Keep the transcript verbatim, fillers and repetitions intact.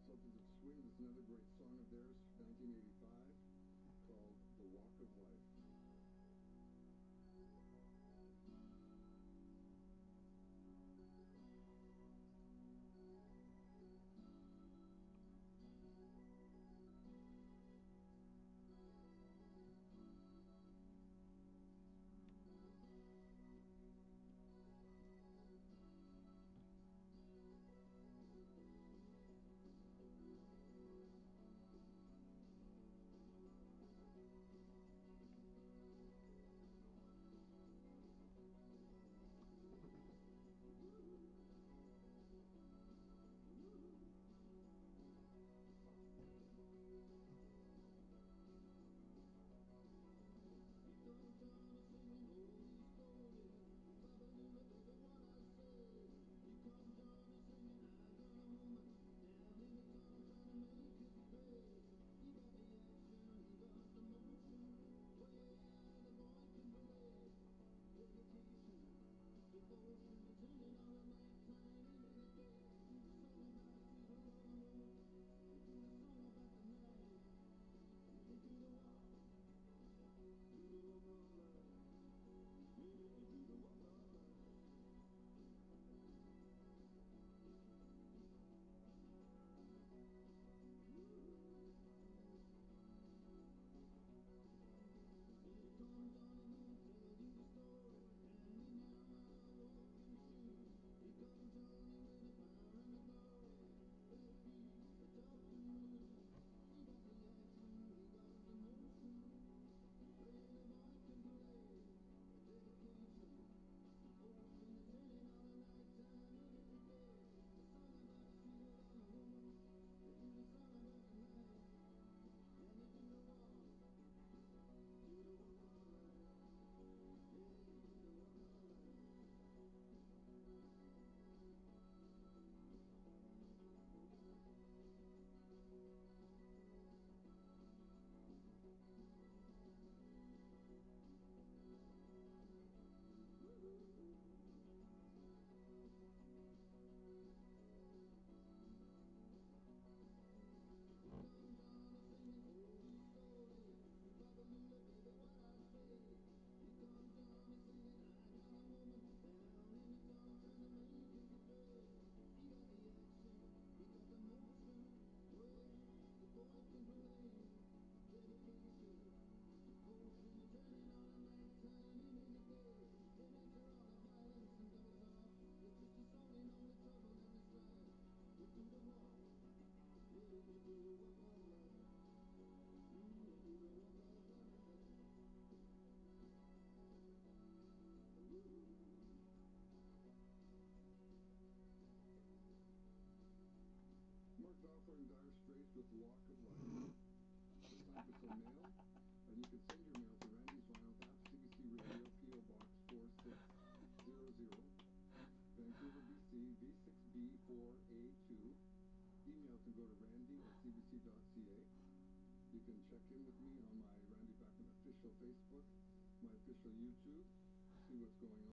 Sultans of Swing. This is another great song of theirs, nineteen eighty-five, called The Walk of Life. Mark Knopfler and Dire Straits with Walk of Life. It's time for some mail, and you can send your mail to Randy's Vinyl app, C B C Radio, P O Box four six zero zero, Vancouver, B C, V six B four A two. Email can go to randy at c b c dot c a. You can check in with me on my Randy Bachman official Facebook, my official YouTube, see what's going on.